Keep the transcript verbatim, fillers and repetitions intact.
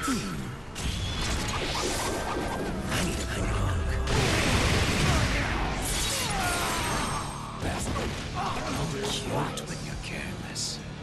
I need a good hook. Cute when you're careless.